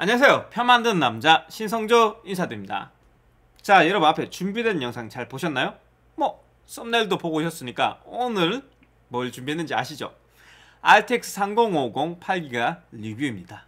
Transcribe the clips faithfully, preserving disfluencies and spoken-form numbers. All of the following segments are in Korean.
안녕하세요. 편 만드는 남자 신성조 인사드립니다. 자, 여러분 앞에 준비된 영상 잘 보셨나요? 뭐 썸네일도 보고 오셨으니까 오늘 뭘 준비했는지 아시죠? 알티엑스 삼공오공 팔 기가 리뷰입니다.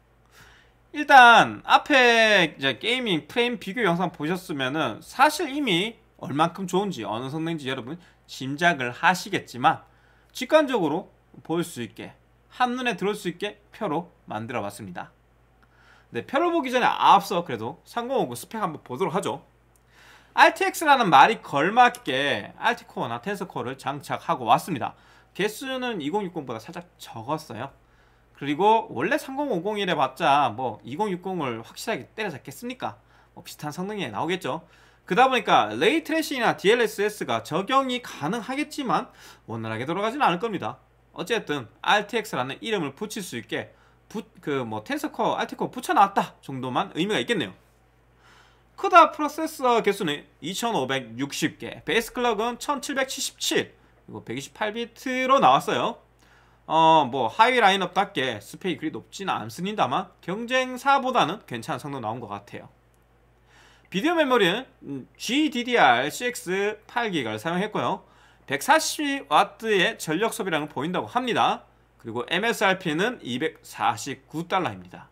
일단 앞에 이제 게이밍 프레임 비교 영상 보셨으면은 사실 이미 얼만큼 좋은지 어느 성능인지 여러분 짐작을 하시겠지만 직관적으로 볼 수 있게 한눈에 들어올 수 있게 표로 만들어 봤습니다. 네, 표를 보기 전에 앞서 그래도 삼공오공 스펙 한번 보도록 하죠. 알티엑스라는 말이 걸맞게 알티코어나 텐서코어를 장착하고 왔습니다. 개수는 이공육공보다 살짝 적었어요. 그리고 원래 삼공오공이래 봤자 뭐 이공육공을 확실하게 때려잡겠습니까? 뭐 비슷한 성능이 나오겠죠. 그러다 보니까 레이트레이싱이나 디엘에스에스가 적용이 가능하겠지만 원활하게 돌아가지는 않을 겁니다. 어쨌든 알티엑스라는 이름을 붙일 수 있게 그 뭐 텐서코어, 알티코어 붙여놨다 정도만 의미가 있겠네요. 크다 프로세서 개수는 이천오백육십 개, 베이스 클럭은 천칠백칠십칠, 그리고 백이십팔 비트로 나왔어요. 어 뭐 하위 라인업답게 스펙이 그리 높지는 않습니다만 경쟁사보다는 괜찮은 성능 나온 것 같아요. 비디오 메모리는 지디디알식스 팔 기가를 사용했고요. 백사십 와트의 전력 소비량을 보인다고 합니다. 그리고 엠에스알피는 이백사십구 달러입니다.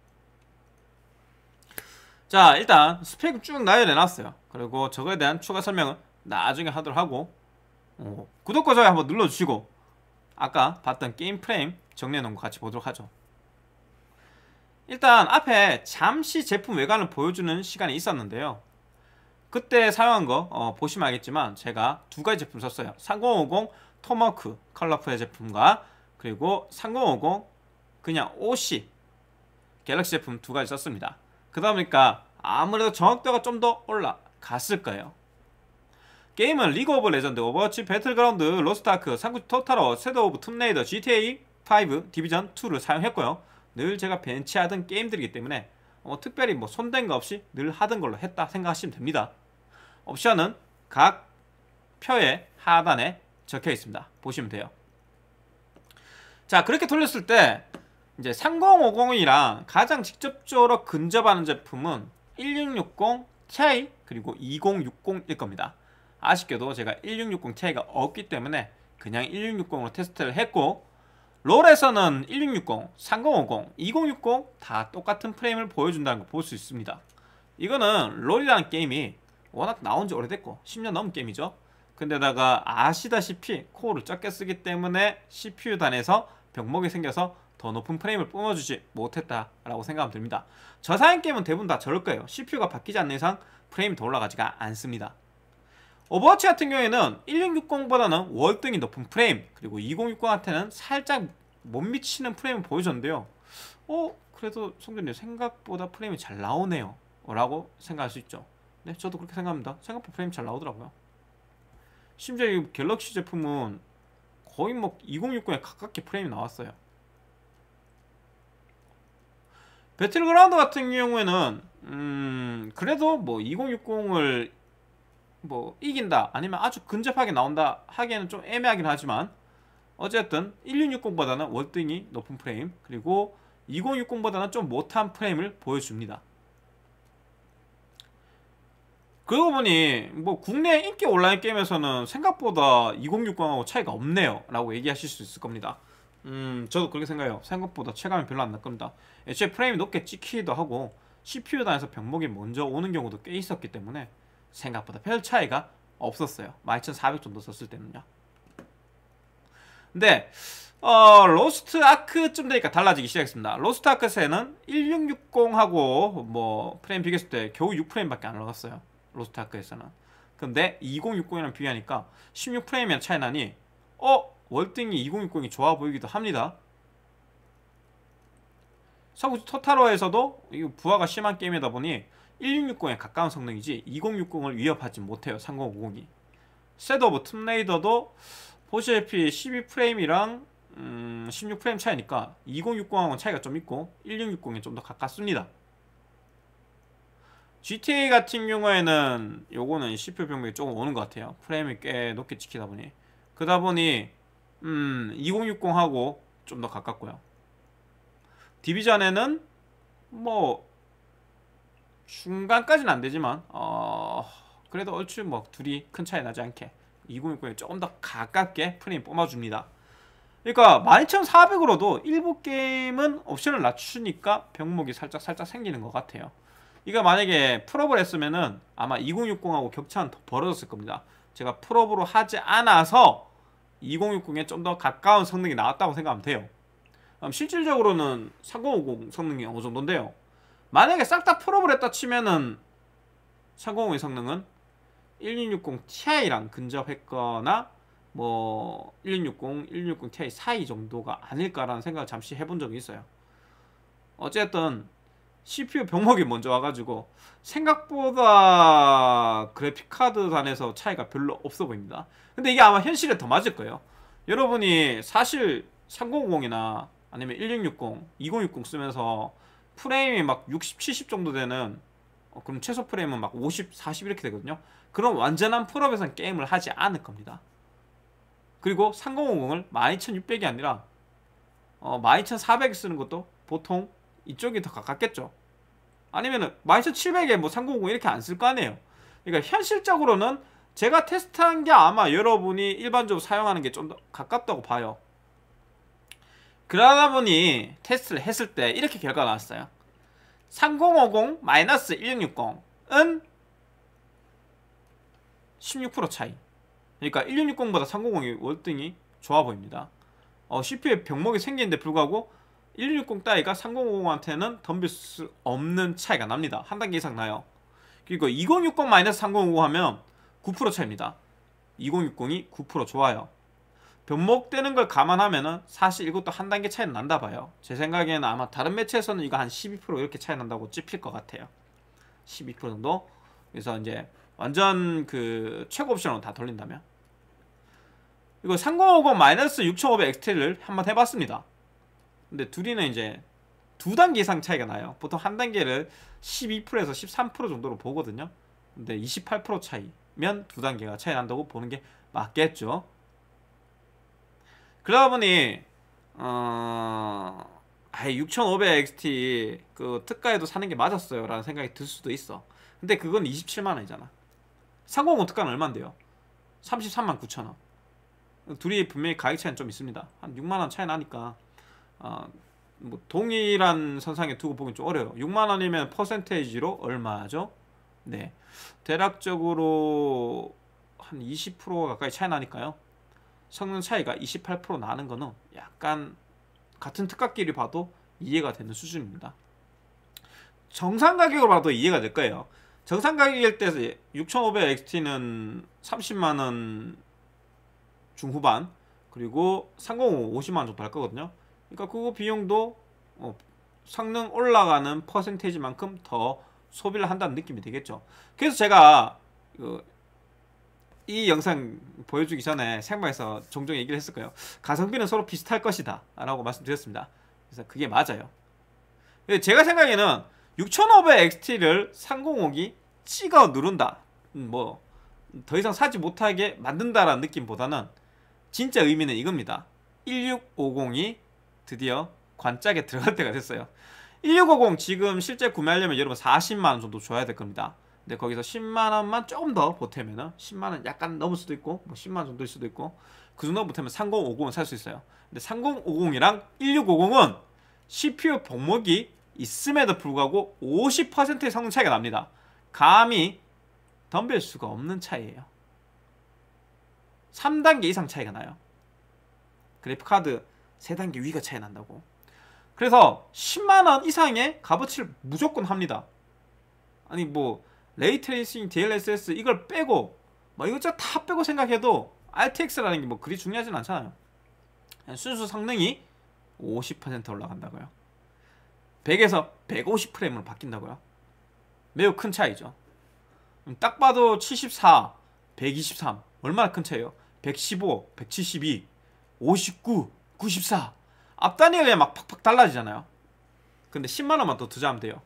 자, 일단 스펙을 쭉 나열해놨어요. 그리고 저거에 대한 추가 설명은 나중에 하도록 하고, 어, 구독과 좋아요 한번 눌러주시고 아까 봤던 게임 프레임 정리해놓은 거 같이 보도록 하죠. 일단 앞에 잠시 제품 외관을 보여주는 시간이 있었는데요. 그때 사용한 거 어, 보시면 알겠지만 제가 두 가지 제품 썼어요. 삼공오공 토마호크 컬러풀의 제품과 그리고 삼공오공 그냥 오씨 갤럭시 제품 두 가지 썼습니다. 그러다 보니까 아무래도 정확도가 좀 더 올라갔을 거예요. 게임은 리그 오브 레전드, 오버워치, 배틀그라운드, 로스트아크, 삼국지 토탈워, 섀도우 오브 툼레이더, 지티에이 오, 디비전 이를 사용했고요. 늘 제가 벤치하던 게임들이기 때문에 어, 특별히 뭐 손댄 거 없이 늘 하던 걸로 했다 생각하시면 됩니다. 옵션은 각 표의 하단에 적혀 있습니다. 보시면 돼요. 자, 그렇게 돌렸을 때 이제 삼공오공이랑 가장 직접적으로 근접하는 제품은 일육육공 ti 그리고 이공육공일 겁니다. 아쉽게도 제가 일육육공 ti가 없기 때문에 그냥 일육육공으로 테스트를 했고, 롤에서는 일육육공, 삼공오공, 이공육공 다 똑같은 프레임을 보여준다는 걸 볼 수 있습니다. 이거는 롤이라는 게임이 워낙 나온 지 오래됐고 십 년 넘은 게임이죠. 근데다가 아시다시피 코어를 적게 쓰기 때문에 씨피유 단에서 병목이 생겨서 더 높은 프레임을 뿜어주지 못했다라고 생각하면 됩니다. 저사양 게임은 대부분 다 저럴 거예요. 씨피유가 바뀌지 않는 이상 프레임이 더 올라가지가 않습니다. 오버워치 같은 경우에는 일육육공보다는 월등히 높은 프레임, 그리고 이공육공한테는 살짝 못 미치는 프레임을 보여줬는데요. 어? 그래도 성준님 생각보다 프레임이 잘 나오네요 라고 생각할 수 있죠. 네, 저도 그렇게 생각합니다. 생각보다 프레임이 잘 나오더라고요. 심지어 이 갤럭시 제품은 거의 뭐 이공육공에 가깝게 프레임이 나왔어요. 배틀그라운드 같은 경우에는 음 그래도 뭐 이공육공을 뭐 이긴다 아니면 아주 근접하게 나온다 하기에는 좀 애매하긴 하지만 어쨌든 일육육공보다는 월등히 높은 프레임, 그리고 이공육공보다는 좀 못한 프레임을 보여줍니다. 그러고 보니 뭐 국내 인기 온라인 게임에서는 생각보다 이공육공하고 차이가 없네요 라고 얘기하실 수 있을 겁니다. 음 저도 그렇게 생각해요. 생각보다 체감이 별로 안 날 겁니다. 애초에 프레임이 높게 찍히기도 하고 씨피유 단에서 병목이 먼저 오는 경우도 꽤 있었기 때문에 생각보다 별 차이가 없었어요. 만 이천사백 정도 썼을 때는요. 근데 어, 로스트 아크쯤 되니까 달라지기 시작했습니다. 로스트 아크에는 일육육공하고 뭐 프레임 비교했을 때 겨우 육 프레임밖에 안 올라갔어요. 로스트 아크에서는. 근데 이공육공이랑 비교하니까 십육 프레임이나 차이 나니 어? 월등히 이공육공이 좋아 보이기도 합니다. 삼국지 토탈워에서도 이거 부하가 심한 게임이다 보니 일육육공에 가까운 성능이지 이공육공을 위협하지 못해요. 삼공오공이. 섀도우 오브 툼레이더도 보시다시피 십이 프레임이랑 음, 십육 프레임 차이니까 이공육공하고는 차이가 좀 있고 일육육공에 좀 더 가깝습니다. 지티에이 같은 경우에는 요거는 씨피유 병력이 조금 오는 것 같아요. 프레임이 꽤 높게 찍히다 보니. 그러다 보니 음, 이공육공하고 좀 더 가깝고요. 디비전에는 뭐 중간까지는 안 되지만 어 그래도 얼추 뭐 둘이 큰 차이 나지 않게 이공육공에 조금 더 가깝게 프레임 뽑아줍니다. 그러니까 만 이천사백으로도 일부 게임은 옵션을 낮추니까 병목이 살짝 살짝 생기는 것 같아요. 이거 만약에 풀업을 했으면은 아마 이공육공하고 격차는 더 벌어졌을 겁니다. 제가 풀업으로 하지 않아서 이공육공에 좀 더 가까운 성능이 나왔다고 생각하면 돼요. 그럼 실질적으로는 삼공오공 성능이 어느 정도인데요. 만약에 싹 다 풀업을 했다 치면은 삼공오공의 성능은 일육육공 티아이랑 근접했거나 뭐 일육육공, 일육육공 티아이 사이 정도가 아닐까라는 생각을 잠시 해본 적이 있어요. 어쨌든 씨피유 병목이 먼저 와가지고 생각보다 그래픽카드 단에서 차이가 별로 없어 보입니다. 근데 이게 아마 현실에 더 맞을 거예요. 여러분이 사실 삼공오공이나 아니면 일육육공, 이공육공 쓰면서 프레임이 막 육십, 칠십 정도 되는 어, 그럼 최소 프레임은 막 오십, 사십 이렇게 되거든요. 그럼 완전한 풀업에서는 게임을 하지 않을 겁니다. 그리고 삼공오공을 만 이천육백이 아니라 어, 만 이천사백 쓰는 것도 보통 이쪽이 더 가깝겠죠. 아니면은 만 이천칠백에 뭐 삼공오공 이렇게 안 쓸 거 아니에요. 그러니까 현실적으로는 제가 테스트한 게 아마 여러분이 일반적으로 사용하는 게 좀 더 가깝다고 봐요. 그러다 보니 테스트를 했을 때 이렇게 결과가 나왔어요. 삼공오공 일육육공은 십육 퍼센트 차이. 그러니까 일육육공보다 삼공오공이 월등히 좋아 보입니다. 어, 씨피유에 병목이 생기는데 불구하고 일육육공 따위가 삼공오공한테는 덤빌 수 없는 차이가 납니다. 한 단계 이상 나요. 그리고 이공육공 삼공오공 하면 구 퍼센트 차이입니다. 이공육공이 구 퍼센트 좋아요. 변목되는 걸 감안하면은 사실 이것도 한 단계 차이는 난다 봐요. 제 생각에는 아마 다른 매체에서는 이거 한 십이 퍼센트 이렇게 차이 난다고 찝힐 것 같아요. 십이 퍼센트 정도. 그래서 이제 완전 그 최고 옵션으로 다 돌린다면 이거 삼공오공 육천오백 엑스티를 한번 해봤습니다. 근데 둘이는 이제 두 단계 이상 차이가 나요. 보통 한 단계를 십이 퍼센트에서 십삼 퍼센트 정도로 보거든요. 근데 이십팔 퍼센트 차이면 두 단계가 차이 난다고 보는 게 맞겠죠. 그러다 보니 어... 육천오백 엑스티 그 특가에도 사는 게 맞았어요 라는 생각이 들 수도 있어. 근데 그건 이십칠만 원이잖아. 삼공오공 특가는 얼만데요? 삼십삼만 구천 원. 둘이 분명히 가격 차이는 좀 있습니다. 한 육만 원 차이 나니까 어, 뭐 동일한 선상에 두고 보긴 좀 어려요. 육만 원이면 퍼센테이지로 얼마죠? 네, 대략적으로 한 이십 퍼센트 가까이 차이 나니까요. 성능 차이가 이십팔 퍼센트 나는 거는 약간 같은 특가끼리 봐도 이해가 되는 수준입니다. 정상 가격으로 봐도 이해가 될 거예요. 정상 가격일 때 육천오백 엑스티는 삼십만 원 중후반, 그리고 삼공오공 오십만 원 정도 할 거거든요. 그러니까 그거 비용도 어, 성능 올라가는 퍼센테이지만큼 더 소비를 한다는 느낌이 되겠죠. 그래서 제가 그, 이 영상 보여주기 전에 생방에서 종종 얘기를 했을 거예요. 가성비는 서로 비슷할 것이다 라고 말씀드렸습니다. 그래서 그게 맞아요. 제가 생각에는 육천오백 엑스티를 삼공오공이 찍어 누른다, 뭐 더 이상 사지 못하게 만든다라는 느낌보다는 진짜 의미는 이겁니다. 일육오공이 드디어 관짝에 들어갈 때가 됐어요. 일육오공 지금 실제 구매하려면 여러분 사십만 원 정도 줘야 될 겁니다. 근데 거기서 십만 원만 조금 더 보태면은 십만 원 약간 넘을 수도 있고 뭐 십만 원 정도일 수도 있고 그 정도 보태면 삼공오공은 살 수 있어요. 근데 삼공오공이랑 일육오공은 씨피유 병목이 있음에도 불구하고 오십 퍼센트의 성능 차이가 납니다. 감히 덤빌 수가 없는 차이예요. 삼 단계 이상 차이가 나요. 그래픽카드 세 단계 위가 차이 난다고. 그래서 십만 원 이상의 값어치를 무조건 합니다. 아니 뭐 레이트레이싱, 디엘에스에스 이걸 빼고 뭐 이것저것 다 빼고 생각해도 알티엑스라는 게 뭐 그리 중요하진 않잖아요. 그냥 순수 성능이 오십 퍼센트 올라간다고요. 백에서 백오십 프레임으로 바뀐다고요. 매우 큰 차이죠. 딱 봐도 칠십사, 백이십삼 얼마나 큰 차이예요. 백십오, 백칠십이, 오십구, 구십사 앞단위가 그냥 막 팍팍 달라지잖아요. 근데 십만 원만 더 투자하면 돼요.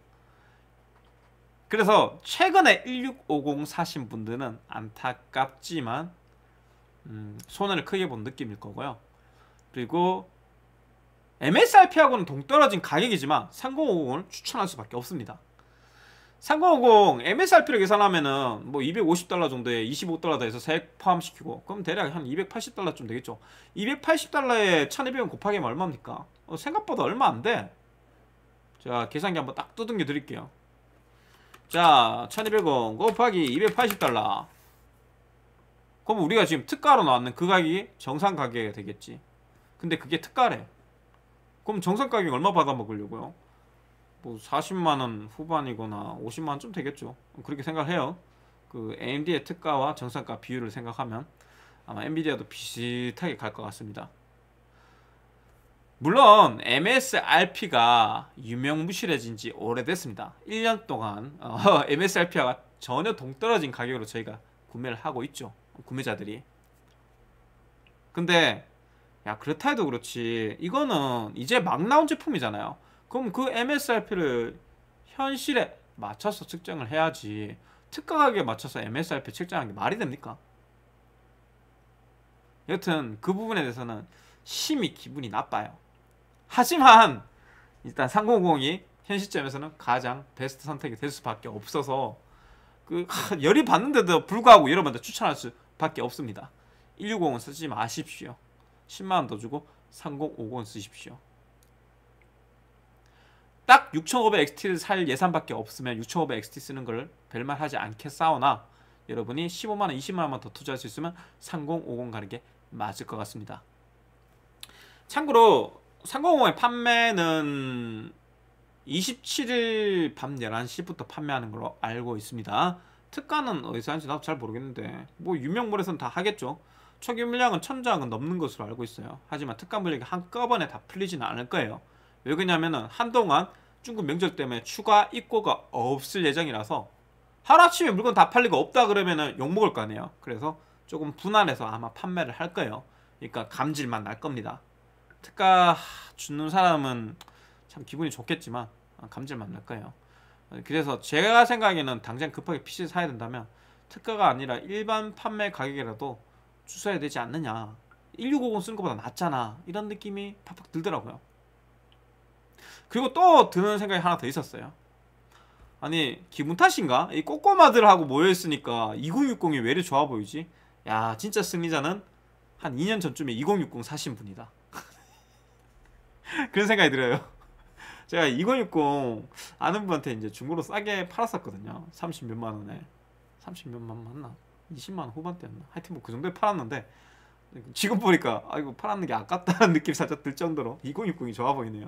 그래서 최근에 일육오공 사신 분들은 안타깝지만 음, 손해를 크게 본 느낌일 거고요. 그리고 엠에스알피하고는 동떨어진 가격이지만 삼공오공을 추천할 수밖에 없습니다. 삼공오공 엠에스알피를 계산하면은 뭐 이백오십 달러 정도에 이십오 달러 더해서 세액 포함시키고 그럼 대략 한 이백팔십 달러쯤 되겠죠. 이백팔십 달러에 천이백 원 곱하기 하면 얼마입니까? 어, 생각보다 얼마 안돼. 자, 계산기 한번 딱 두둥겨 드릴게요. 자, 천이백 원 곱하기 이백팔십 달러. 그럼 우리가 지금 특가로 나왔는 그 가격이 정상 가격이 되겠지. 근데 그게 특가래. 그럼 정상 가격 얼마 받아 먹으려고요? 뭐 사십만 원 후반이거나 오십만 원 좀 되겠죠. 그렇게 생각해요. 그 에이엠디의 특가와 정상가 비율을 생각하면 아마 엔비디아도 비슷하게 갈 것 같습니다. 물론 엠에스알피가 유명무실해진 지 오래됐습니다. 일 년 동안 어, 엠에스알피와 전혀 동떨어진 가격으로 저희가 구매를 하고 있죠. 구매자들이. 근데 야, 그렇다 해도 그렇지, 이거는 이제 막 나온 제품이잖아요. 그럼 그 엠에스알피를 현실에 맞춰서 측정을 해야지 특가 가격에 맞춰서 엠에스알피 측정하는 게 말이 됩니까? 여튼 그 부분에 대해서는 심히 기분이 나빠요. 하지만 일단 삼공오공이 현 시점에서는 가장 베스트 선택이 될 수밖에 없어서 그 하, 열이 받는데도 불구하고 여러분들 추천할 수밖에 없습니다. 일육오공은 쓰지 마십시오. 십만 원 더 주고 삼공오공은 쓰십시오. 딱 육천오백 엑스티를 살 예산밖에 없으면 육천오백 엑스티 쓰는 걸 별말 하지 않겠사오나 여러분이 십오만 원, 이십만 원만 더 투자할 수 있으면 삼공오공 가는 게 맞을 것 같습니다. 참고로 삼공오공의 판매는 이십칠 일 밤 열한 시부터 판매하는 걸로 알고 있습니다. 특가는 어디서 하는지 나도 잘 모르겠는데 뭐 유명몰에서는 다 하겠죠. 초기 물량은 천장은 넘는 것으로 알고 있어요. 하지만 특가 물량이 한꺼번에 다 풀리지는 않을 거예요. 왜 그러냐면은 한동안 중국 명절 때문에 추가 입고가 없을 예정이라서 하루아침에 물건 다 팔리고 없다 그러면은 욕먹을 거 아니에요. 그래서 조금 분할해서 아마 판매를 할 거예요. 그러니까 감질만 날 겁니다. 특가 주는 사람은 참 기분이 좋겠지만 감질만 날 거예요. 그래서 제가 생각에는 당장 급하게 피씨를 사야 된다면 특가가 아니라 일반 판매 가격이라도 주셔야 되지 않느냐, 일육오공 쓰는 것보다 낫잖아, 이런 느낌이 팍팍 들더라고요. 그리고 또 드는 생각이 하나 더 있었어요. 아니 기분 탓인가? 이 꼬꼬마들하고 모여있으니까 이공육공이 왜 이리 좋아 보이지? 야, 진짜 승리자는 한 이 년 전쯤에 이공육공 사신 분이다. 그런 생각이 들어요. 제가 이공육공 아는 분한테 이제 중고로 싸게 팔았었거든요. 삼십 몇만 원에. 삼십 몇만 원 맞나? 이십만 원 후반대였나? 하여튼 뭐 그 정도에 팔았는데 지금 보니까 아, 이거 팔았는 게 아깝다는 느낌이 살짝 들 정도로 이공육공이 좋아 보이네요.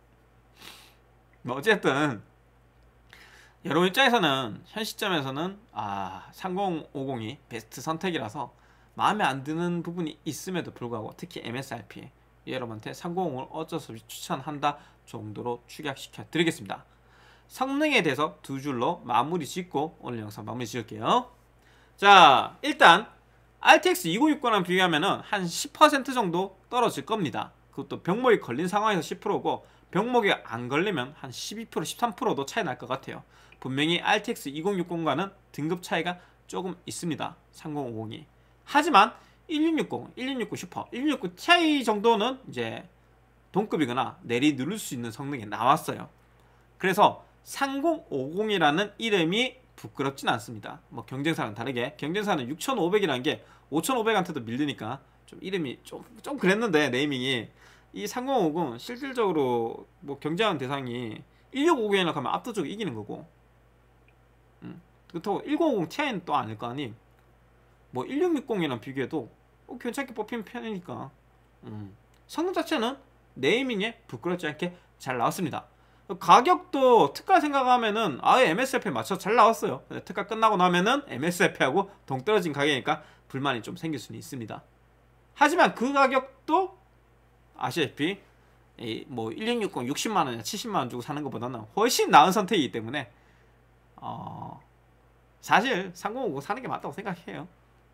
뭐 어쨌든 여러분 입장에서는 현 시점에서는 아 삼공오공이 베스트 선택이라서 마음에 안 드는 부분이 있음에도 불구하고 특히 엠에스알피 여러분한테 삼공오공을 어쩔 수 없이 추천한다 정도로 축약시켜 드리겠습니다. 성능에 대해서 두 줄로 마무리 짓고 오늘 영상 마무리 지을게요. 자, 일단 알티엑스 이공육공이랑 비교하면 한 십 퍼센트 정도 떨어질 겁니다. 그것도 병목이 걸린 상황에서 십 퍼센트고 병목이 안 걸리면 한 십이 퍼센트, 십삼 퍼센트도 차이 날 것 같아요. 분명히 알티엑스 이공육공과는 등급 차이가 조금 있습니다. 삼공오공이. 하지만 일육육공, 일육육공 슈퍼, 일육육공 ti 정도는 이제 동급이거나 내리 누를 수 있는 성능이 나왔어요. 그래서 삼공오공이라는 이름이 부끄럽진 않습니다. 뭐 경쟁사랑 다르게 경쟁사는 육천오백이라는 게 오천오백한테도 밀리니까 좀 이름이 좀, 좀 그랬는데 네이밍이 이 삼공오공 실질적으로 뭐 경쟁하는 대상이 일육오공이나 가면 압도적으로 이기는 거고, 음. 그렇다고 천오백 ti는 또 아닐 거 아니. 뭐 일육육공이랑 비교해도 어, 괜찮게 뽑히는 편이니까 음. 성능 자체는 네이밍에 부끄럽지 않게 잘 나왔습니다. 가격도 특가 생각하면은 아예 엠에스알피에 맞춰서 잘 나왔어요. 특가 끝나고 나면은 엠에스알피하고 동떨어진 가격이니까 불만이 좀 생길 수는 있습니다. 하지만 그 가격도 아시다시피 뭐 일육육공 육십만 원이나 칠십만 원 주고 사는 것보다는 훨씬 나은 선택이기 때문에 어 사실 삼공오공 사는 게 맞다고 생각해요.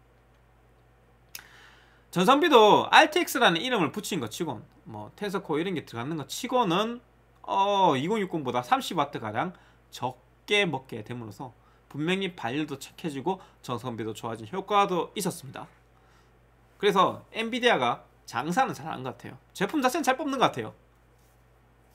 전선비도 알티엑스라는 이름을 붙인 것 치곤 뭐 텐서코어 이런 게 들어가는 것 치고는 어 이공육공보다 삼십 와트 가량 적게 먹게 됨으로써 분명히 발열도 착해지고 전선비도 좋아진 효과도 있었습니다. 그래서 엔비디아가 장사는 잘하는 것 같아요. 제품 자체는 잘 뽑는 것 같아요.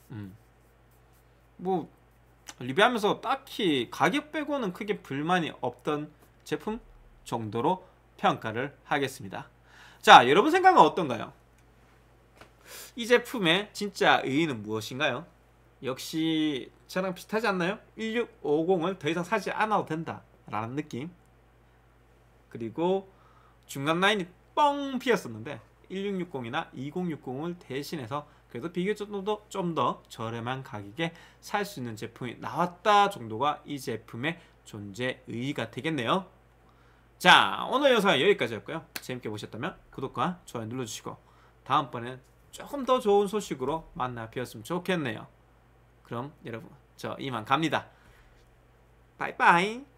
음. 뭐 리뷰하면서 딱히 가격 빼고는 크게 불만이 없던 제품 정도로 평가를 하겠습니다. 자, 여러분 생각은 어떤가요? 이 제품의 진짜 의의는 무엇인가요? 역시 저랑 비슷하지 않나요? 일육오공을 더 이상 사지 않아도 된다 라는 느낌. 그리고 중간 라인이 뻥 비었었는데 일육육공이나 이공육공을 대신해서 그래도 비교적으로 좀 더 저렴한 가격에 살 수 있는 제품이 나왔다 정도가 이 제품의 존재 의의가 되겠네요. 자, 오늘 영상은 여기까지였고요. 재밌게 보셨다면 구독과 좋아요 눌러주시고 다음번엔 조금 더 좋은 소식으로 만나 뵈었으면 좋겠네요. 그럼 여러분 저 이만 갑니다. 바이바이.